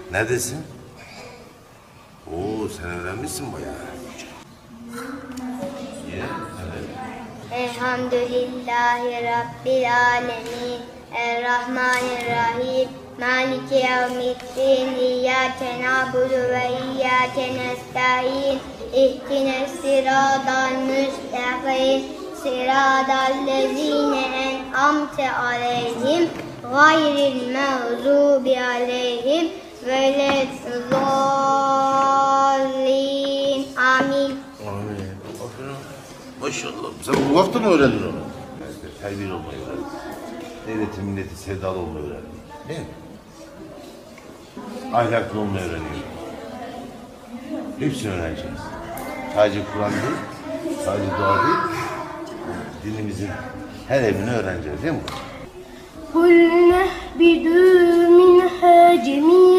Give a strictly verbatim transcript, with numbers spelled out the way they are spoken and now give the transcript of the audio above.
Neredesin? Oo, sen öğrenmişsin bayağı. Niye? Evet. Elhamdülillahi Rabbil alemin. Errahmanirrahim. Maliki yevmiddin. İyyâke na'budu ve iyyâke nesta'in. İhdines sıratal müstakîm. Sıratallezîne en'amte aleyhim. Gayril mağzubi aleyhim velezzallin. Amin. Amin. Aferin. Maşallah. Sen bu hafta mı öğrendin onu? İşte terbiye olmayı öğrendin. Devleti, milleti sevdalı olmayı öğrendin. Değil mi? Ahlaklı olmayı öğreniyorsun. Hepsini öğreneceğiz. Sadece Kur'an değil, sadece dua değil, dinimizin her evini öğreneceğiz değil mi? قُلْ نَهْبِطُوا مِنْهَا جَمِيعًا